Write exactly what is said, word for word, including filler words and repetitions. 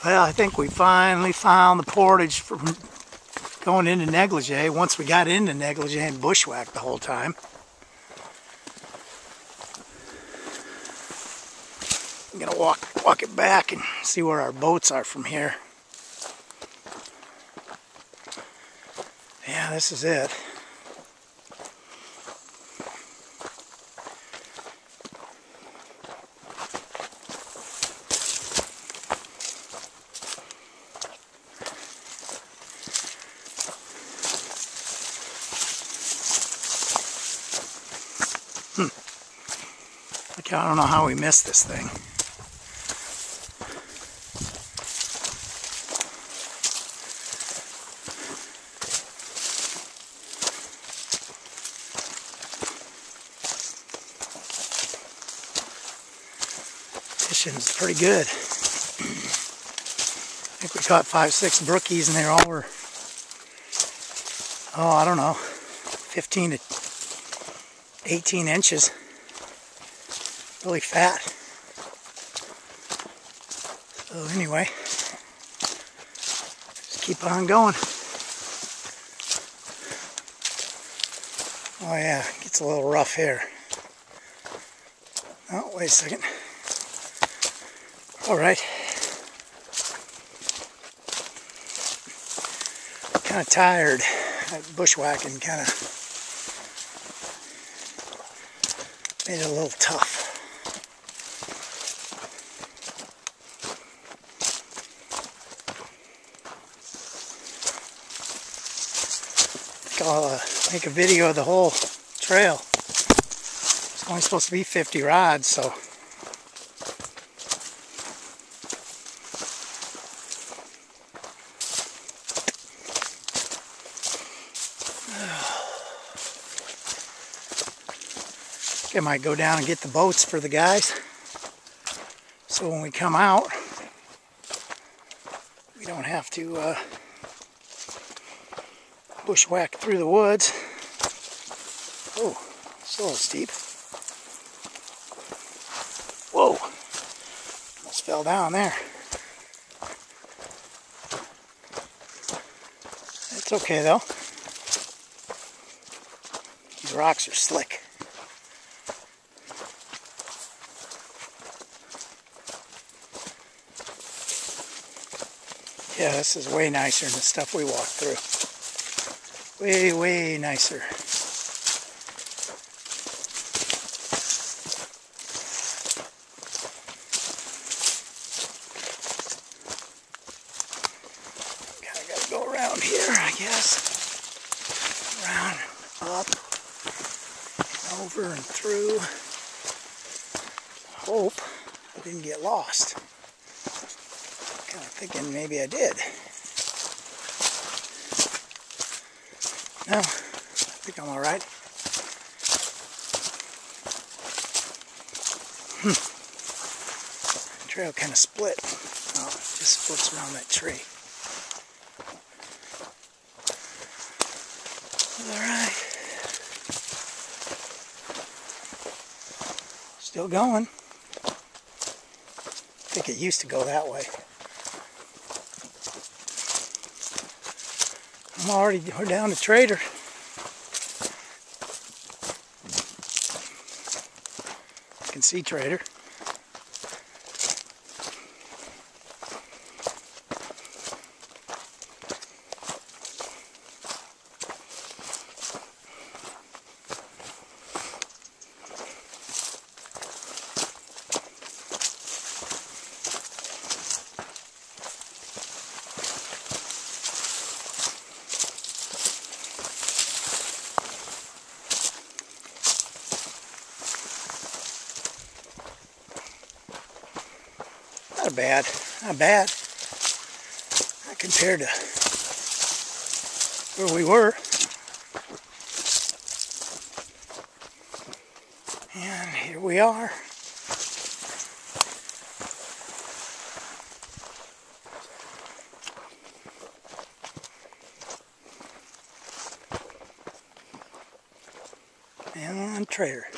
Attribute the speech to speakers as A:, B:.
A: Well, I think we finally found the portage from going into Negligee. Once we got into Negligee and bushwhacked the whole time. I'm gonna walk walk it back and see where our boats are from here. Yeah, this is it. Hmm. Like, I don't know how we missed this thing. Fishing's pretty good. I think we caught five, six brookies, and they all were, oh, I don't know, fifteen to eighteen inches. Really fat. So anyway, just keep on going. Oh yeah, it gets a little rough here. Oh, wait a second. All right. Kind of tired. Bushwhacking kind of made it a little tough. I think I'll uh, make a video of the whole trail. It's only supposed to be fifty rods, so. I might go down and get the boats for the guys, so when we come out we don't have to uh, bushwhack through the woods. Oh, it's a little steep. Whoa, almost fell down there. It's okay though, these rocks are slick. Yeah, this is way nicer than the stuff we walked through. Way, way nicer. Kinda gotta go around here, I guess. Around, up, and over and through. I hope I didn't get lost. Kind of thinking maybe I did. No, I think I'm all right. Hmm. The trail kind of split. Oh, it just flips around that tree. All right. Still going. I think it used to go that way. I'm already we're down to Trader. You can see Trader. Not bad, not bad. Not compared to where we were. And here we are. And on Trader.